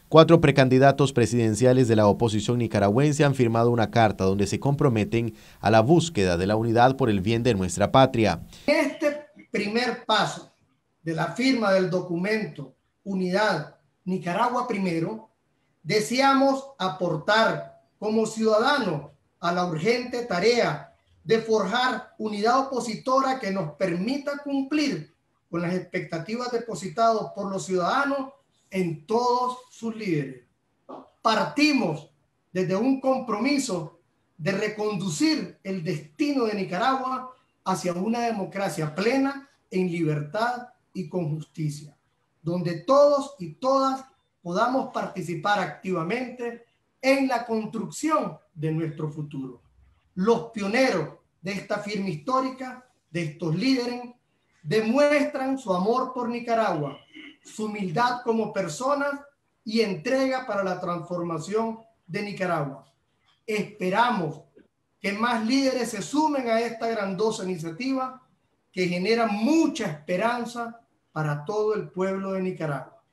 4 precandidatos presidenciales de la oposición nicaragüense han firmado una carta donde se comprometen a la búsqueda de la unidad por el bien de nuestra patria. Este primer paso de la firma del documento Unidad Nicaragua Primero, deseamos aportar como ciudadanos a la urgente tarea de forjar unidad opositora que nos permita cumplir con las expectativas depositadas por los ciudadanos en todos sus líderes. Partimos desde un compromiso de reconducir el destino de Nicaragua hacia una democracia plena, en libertad y con justicia, donde todos y todas podamos participar activamente en la construcción de nuestro futuro. Los pioneros de esta firma histórica, de estos líderes, demuestran su amor por Nicaragua, su humildad como personas y entrega para la transformación de Nicaragua. Esperamos que más líderes se sumen a esta grandiosa iniciativa que genera mucha esperanza para todo el pueblo de Nicaragua.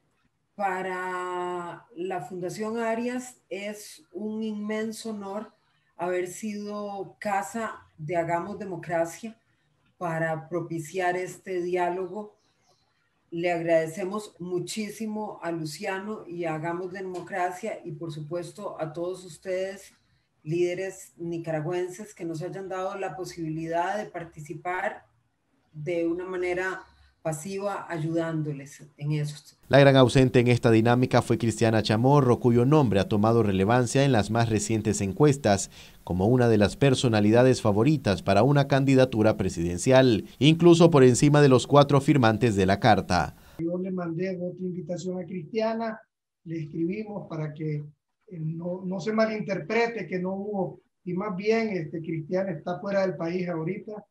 Para la Fundación Arias es un inmenso honor haber sido casa de Hagamos Democracia para propiciar este diálogo. Le agradecemos muchísimo a Luciano y a Hagamos Democracia y por supuesto a todos ustedes, líderes nicaragüenses, que nos hayan dado la posibilidad de participar de una manera pasiva, ayudándoles en eso. La gran ausente en esta dinámica fue Cristiana Chamorro, cuyo nombre ha tomado relevancia en las más recientes encuestas como una de las personalidades favoritas para una candidatura presidencial, incluso por encima de los 4 firmantes de la carta. Yo le mandé otra invitación a Cristiana, le escribimos para que no se malinterprete que no hubo, y más bien Cristiana está fuera del país ahorita,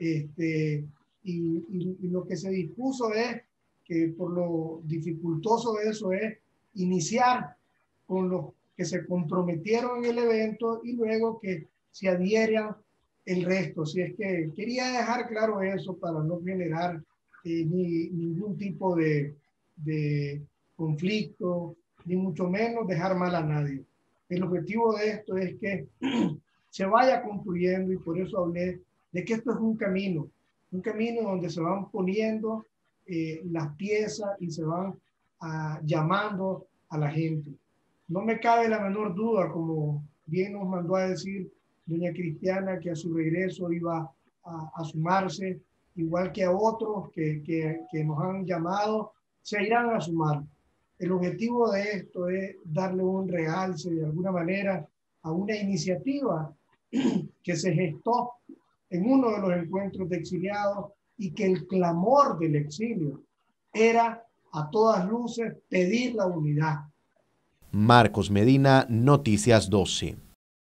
y lo que se dispuso es que por lo dificultoso de eso es iniciar con los que se comprometieron en el evento y luego que se adhieran el resto. Si es que quería dejar claro eso para no generar ningún tipo de conflicto, ni mucho menos dejar mal a nadie. El objetivo de esto es que se vaya construyendo y por eso hablé de que esto es un camino donde se van poniendo las piezas y se van llamando a la gente. No me cabe la menor duda, como bien nos mandó a decir doña Cristiana, que a su regreso iba a sumarse, igual que a otros que nos han llamado, se irán a sumar. El objetivo de esto es darle un realce de alguna manera a una iniciativa que se gestó en uno de los encuentros de exiliados y que el clamor del exilio era a todas luces pedir la unidad. Marcos Medina, Noticias 12.